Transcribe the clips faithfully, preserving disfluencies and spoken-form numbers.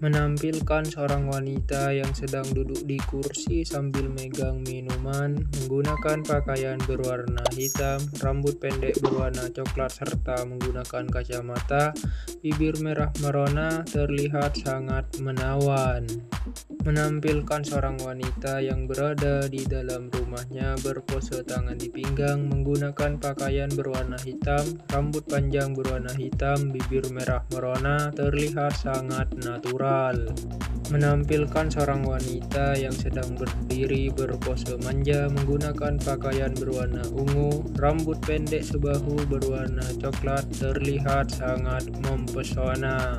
Menampilkan seorang wanita yang sedang duduk di kursi sambil megang minuman, menggunakan pakaian berwarna hitam, rambut pendek berwarna coklat serta menggunakan kacamata, bibir merah merona, terlihat sangat menawan. Menampilkan seorang wanita yang berada di dalam rumahnya berpose tangan di pinggang, menggunakan pakaian berwarna hitam, rambut panjang berwarna hitam, bibir merah merona, terlihat sangat natural. Menampilkan seorang wanita yang sedang berdiri berpose manja, menggunakan pakaian berwarna ungu, rambut pendek sebahu berwarna coklat, terlihat sangat mempesona.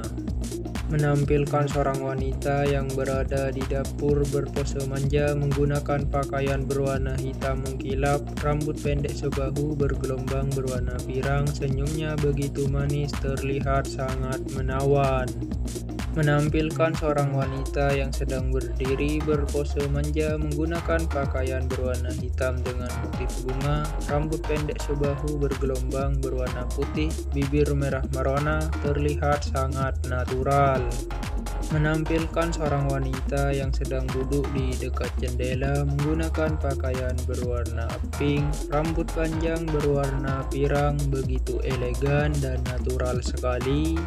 Menampilkan seorang wanita yang berada di dapur berpose manja, menggunakan pakaian berwarna hitam mengkilap, rambut pendek sebahu bergelombang berwarna pirang, senyumnya begitu manis, terlihat sangat menawan. Menampilkan seorang wanita yang sedang berdiri berpose manja, menggunakan pakaian berwarna hitam dengan motif bunga, rambut pendek sebahu bergelombang berwarna putih, bibir merah merona, terlihat sangat natural. Menampilkan seorang wanita yang sedang duduk di dekat jendela, menggunakan pakaian berwarna pink, rambut panjang berwarna pirang, begitu elegan dan natural sekali.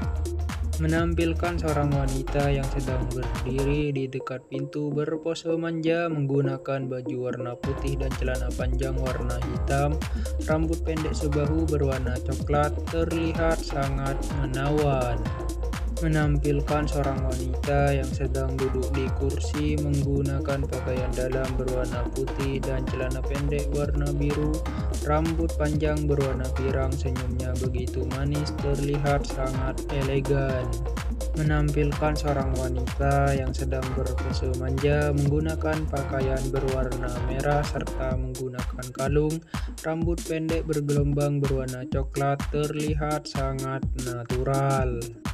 Menampilkan seorang wanita yang sedang berdiri di dekat pintu berpose manja, menggunakan baju warna putih dan celana panjang warna hitam, rambut pendek sebahu berwarna coklat, terlihat sangat menawan. Menampilkan seorang wanita yang sedang duduk di kursi, menggunakan pakaian dalam berwarna putih dan celana pendek warna biru, rambut panjang berwarna pirang, senyumnya begitu manis, terlihat sangat elegan. Menampilkan seorang wanita yang sedang berpose manja, menggunakan pakaian berwarna merah serta menggunakan kalung, rambut pendek bergelombang berwarna coklat, terlihat sangat natural.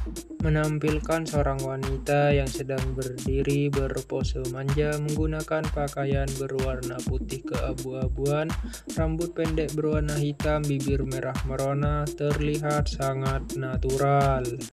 Menampilkan seorang wanita yang sedang berdiri berpose manja, menggunakan pakaian berwarna putih keabu-abuan, rambut pendek berwarna hitam, bibir merah merona, terlihat sangat natural.